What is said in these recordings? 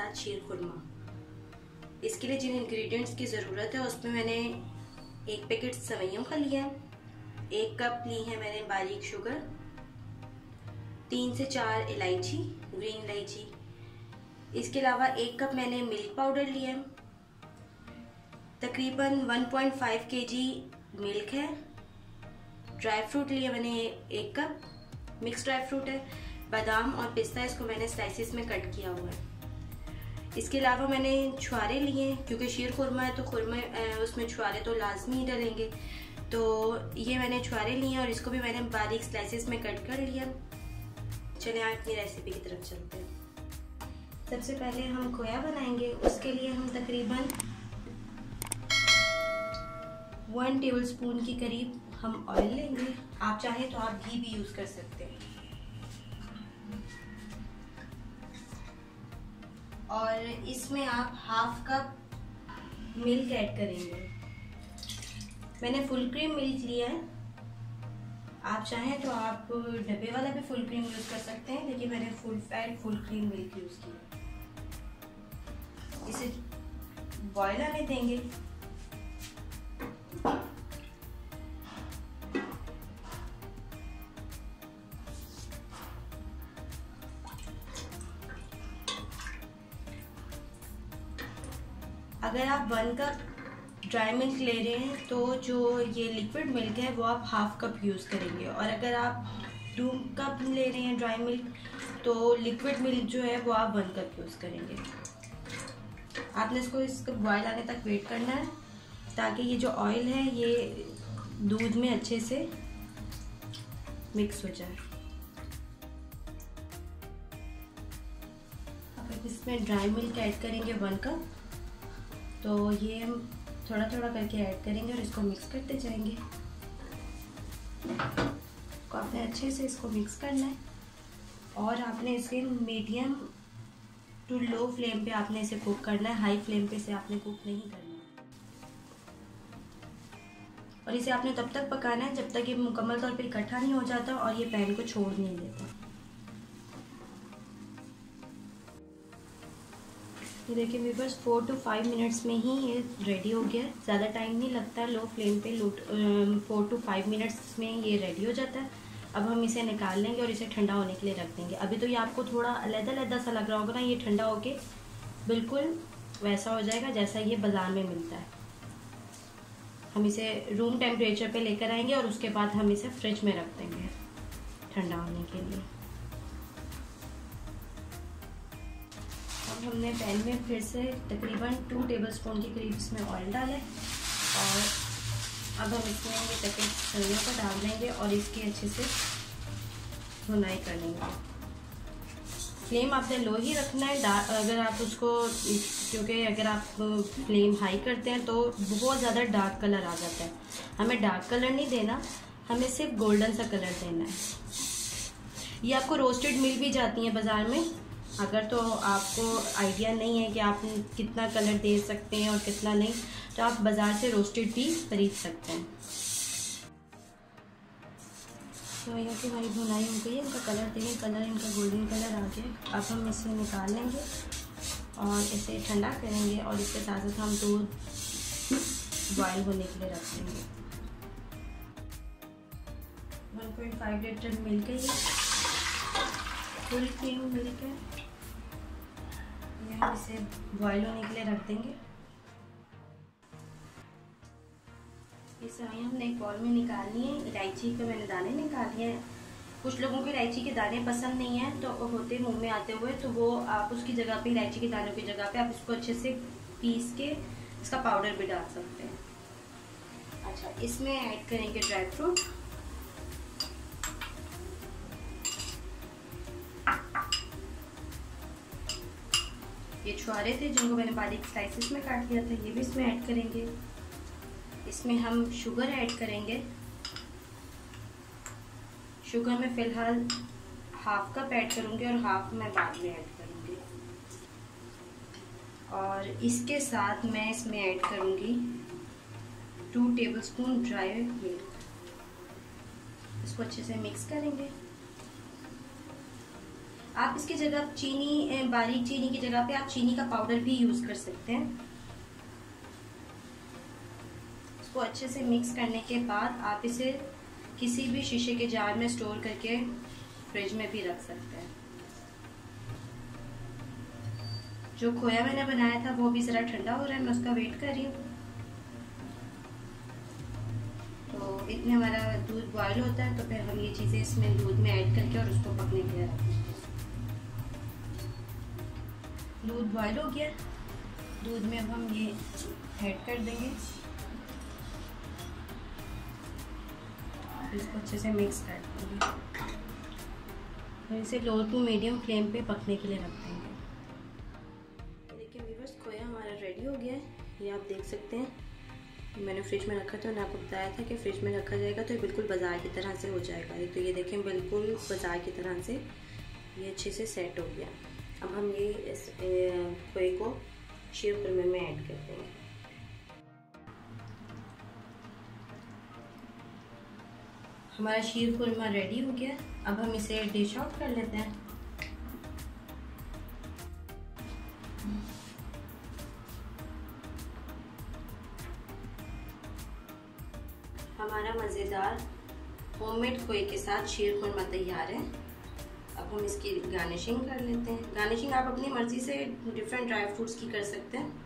मज़ेदार शीर खुरमा। इसके लिए जिन इंग्रेडिएंट्स की ज़रूरत है उसमें मैंने 1 पैकेट सेवइयों का लिया है, 1 कप ली है मैंने बारीक शुगर, 3 से 4 इलायची, ग्रीन इलायची। इसके अलावा 1 कप मैंने मिल्क पाउडर लिया है, तकरीबन 1.5 kg मिल्क है। ड्राई फ्रूट लिया मैंने 1 कप, मिक्स ड्राई फ्रूट है, बादाम और पिस्ता, इसको मैंने स्लाइसिस में कट किया हुआ है। इसके अलावा मैंने छुआरे लिए, क्योंकि शीर खुरमा है तो खुरमे उसमें छुआरे तो लाजमी ही डलेंगे, तो ये मैंने छुआरे लिए और इसको भी मैंने बारीक स्लाइसिस में कट कर लिया। चलिए आप अपनी रेसिपी की तरफ चलते हैं। सबसे पहले हम खोया बनाएंगे। उसके लिए हम तकरीबन 1 टेबलस्पून के करीब हम ऑयल लेंगे। आप चाहें तो आप घी भी यूज़ कर सकते हैं। और इसमें आप हाफ कप मिल्क ऐड करेंगे। मैंने फुल क्रीम मिल्क लिया है, आप चाहें तो आप डब्बे वाला भी फुल क्रीम यूज़ कर सकते हैं, लेकिन मैंने full fat full cream milk use किया। इसे बॉयल आने देंगे। अगर आप 1 कप ड्राई मिल्क ले रहे हैं तो जो ये लिक्विड मिल्क है वो आप हाफ कप यूज़ करेंगे, और अगर आप 2 कप ले रहे हैं ड्राई मिल्क तो लिक्विड मिल्क जो है वो आप 1 कप यूज़ करेंगे। आपने इसको बॉयल आने तक वेट करना है, ताकि ये जो ऑयल है ये दूध में अच्छे से मिक्स हो जाए। अब इसमें ड्राई मिल्क ऐड करेंगे 1 कप, तो ये हम थोड़ा थोड़ा करके ऐड करेंगे और इसको मिक्स करते जाएंगे। तो आपने अच्छे से इसको मिक्स करना है, और आपने इसे मीडियम टू लो फ्लेम पे आपने इसे कुक करना है। हाई फ्लेम पे इसे आपने कुक नहीं करना है, और इसे आपने तब तक पकाना है जब तक ये मुकम्मल तौर पे इकट्ठा नहीं हो जाता और ये पैन को छोड़ नहीं देता। ये देखिए व्यूअर्स, 4 to 5 मिनट्स में ही ये रेडी हो गया। ज़्यादा टाइम नहीं लगता, लो फ्लेम पे 4 to 5 मिनट्स में ये रेडी हो जाता है। अब हम इसे निकाल लेंगे और इसे ठंडा होने के लिए रख देंगे। अभी तो ये आपको थोड़ा अलग-अलग सा लग रहा होगा ना, ये ठंडा होके बिल्कुल वैसा हो जाएगा जैसा ये बाज़ार में मिलता है। हम इसे रूम टेम्परेचर पे लेकर आएंगे और उसके बाद हम इसे फ्रिज में रख देंगे ठंडा होने के लिए। अब हमने पैन में फिर से तकरीबन 2 टेबलस्पून के करीब इसमें ऑयल डाला है, और अब हम इसमें ये पैकेट सेवइयों को डाल देंगे और इसकी अच्छे से भुनाई कर लेंगे। फ्लेम आपने लो ही रखना है। अगर आप उसको, क्योंकि अगर आप फ्लेम हाई करते हैं तो बहुत ज़्यादा डार्क कलर आ जाता है। हमें डार्क कलर नहीं देना, हमें सिर्फ गोल्डन सा कलर देना है। ये आपको रोस्टेड मिल भी जाती हैं बाज़ार में। अगर तो आपको आइडिया नहीं है कि आप कितना कलर दे सकते हैं और कितना नहीं, तो आप बाज़ार से रोस्टेड भी खरीद सकते हैं। तो ये कि हमारी भुनाई हो गई है, इनका कलर देखिए, कलर इनका गोल्डन कलर आ गया। अब हम इसे निकाल लेंगे और इसे ठंडा करेंगे, और इसके साथ साथ हम दूध बॉयल होने के लिए रख देंगे। 1.5 लीटर मिल्क है, फुल क्रीम मिल्क है। हम इसे बॉयल होने के लिए रख देंगे। ये सेवइयां हमने एक बॉल में निकालनी है। इलायची के मैंने दाने निकाल लिए हैं। कुछ लोगों को इलायची के दाने पसंद नहीं है, तो होते मुंह में आते हुए, तो वो आप उसकी जगह पे, इलायची के दानों की जगह पे आप इसको अच्छे से पीस के इसका पाउडर भी डाल सकते हैं। अच्छा, इसमें ऐड करेंगे ड्राई फ्रूट। ये छुआरे थे जिनको मैंने बारीक स्लाइसेस में काट लिया था, ये भी इसमें ऐड करेंगे। इसमें हम शुगर ऐड करेंगे। शुगर में फ़िलहाल हाफ कप ऐड करूँगी और हाफ मैं बाद में ऐड करूँगी। और इसके साथ मैं इसमें ऐड करूँगी 2 टेबलस्पून ड्राई मिल्क। इसको अच्छे से मिक्स करेंगे। आप इसकी जगह चीनी, बारीक चीनी की जगह पे आप चीनी का पाउडर भी यूज कर सकते हैं। इसको अच्छे से मिक्स करने के बाद आप इसे किसी भी शीशे के जार में स्टोर करके फ्रिज में भी रख सकते हैं। जो खोया मैंने बनाया था वो भी ज़रा ठंडा हो रहा है, मैं उसका वेट कर रही हूँ। तो इतने हमारा दूध बॉयल होता है तो फिर हम ये चीज़ें इसमें दूध में ऐड करके और उसको पकने के लिए रख देंगे। दूध बॉयल हो गया, दूध में अब हम ये ऐड कर देंगे, इसको अच्छे से मिक्स कर देंगे और इसे लो टू मीडियम फ्लेम पे पकने के लिए रख देंगे। देखिए व्यूअर्स, खोया हमारा रेडी हो गया है, ये आप देख सकते हैं। मैंने फ्रिज में रखा था, मैंने आपको बताया था कि फ्रिज में रखा जाएगा तो ये बिल्कुल बाज़ार की तरह से हो जाएगा। तो ये देखें बिल्कुल बाज़ार की तरह से ये अच्छे से सेट हो गया। अब हम ये इस खोए को शीर खुरमे में ऐड कर देंगे। हमारा शीर खुरमा रेडी हो गया। अब हम इसे डिश आउट कर लेते हैं। हमारा मज़ेदार होममेड खोए के साथ शीर खुरमा तैयार है। अब हम इसकी गार्निशिंग कर लेते हैं। गार्निशिंग आप अपनी मर्जी से डिफरेंट ड्राई फ्रूट्स की कर सकते हैं।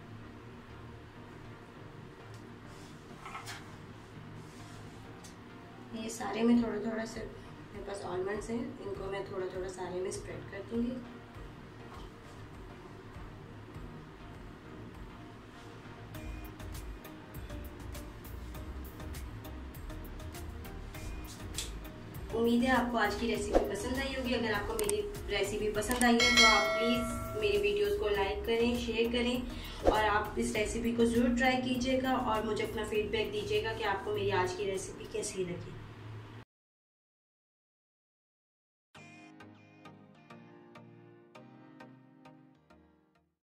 ये सारे में थोड़ा थोड़ा से मेरे पास आलमंड्स हैं, इनको मैं थोड़ा थोड़ा सारे में स्प्रेड कर दूंगी। उम्मीद है आपको आज की रेसिपी पसंद आई होगी। अगर आपको मेरी रेसिपी पसंद आई है तो आप प्लीज़ मेरी वीडियोस को लाइक करें, शेयर करें और आप इस रेसिपी को ज़रूर ट्राई कीजिएगा और मुझे अपना फीडबैक दीजिएगा कि आपको मेरी आज की रेसिपी कैसी लगी।